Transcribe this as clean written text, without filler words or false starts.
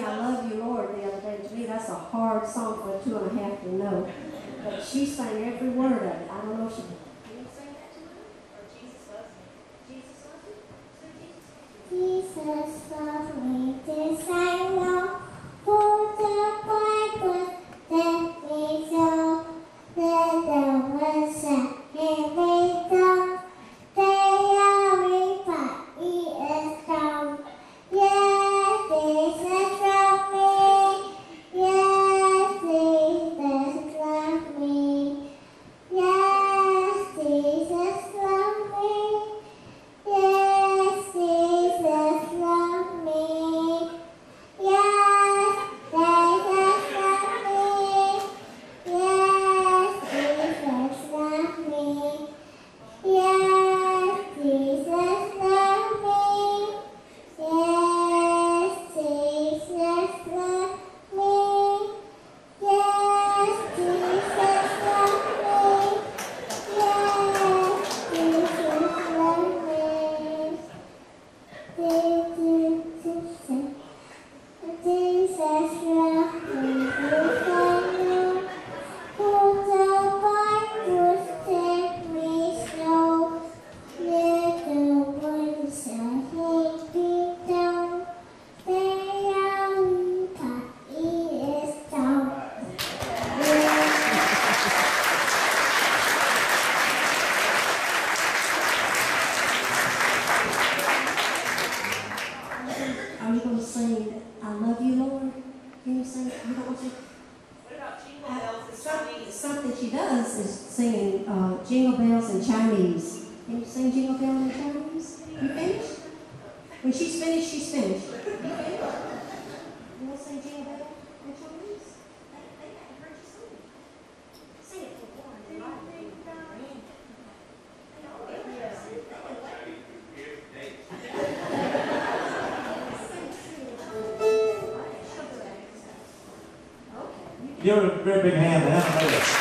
I Love You, Lord the other day. To me, that's a hard song for a 2.5 to know. But she sang every word of it. I don't know if she... Can you sing that to me? Or Jesus loves me? Jesus loves you? Jesus loves me, this I know. For the Bible that me so. Let the words set me down. They are me, but he is down. Yes, Jesus loves me. Yes, Jesus loves me. Yes, Jesus loves me. Yes, Jesus loves me. Yes, Jesus loves me. Yes, Jesus loves me. Yes, Jesus loves me. Yes, Jesus loves me. Yes, Jesus loves me. Yes, Jesus loves me. Jesus loves me, this I know. For the Bible set me so. Let the words set me down. They are me, but he is down. Are you going to sing I Love You, Lord? Can you sing? You don't want to? What about Jingle Bells and Chinese? Something she does is singing Jingle Bells in Chinese. Can you sing Jingle Bells in Chinese? You finished? When she's finished, she's finished. You finished? You want to sing Jingle Bells in Chinese? They haven't heard you sing it. Sing it for one. Give her a great big hand to Hannah Miller.